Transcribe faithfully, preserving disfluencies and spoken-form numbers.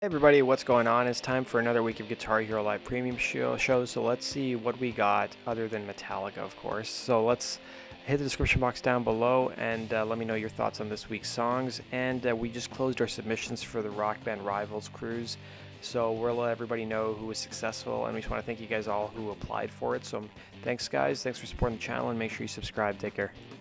Hey everybody, what's going on? It's time for another week of Guitar Hero Live Premium show, show. So let's see what we got other than Metallica, of course. So let's hit the description box down below and uh, let me know your thoughts on this week's songs. And uh, we just closed our submissions for the Rock Band Rivals cruise. So we'll let everybody know who was successful, and we just want to thank you guys all who applied for it. So thanks guys, thanks for supporting the channel, and make sure you subscribe. Take care.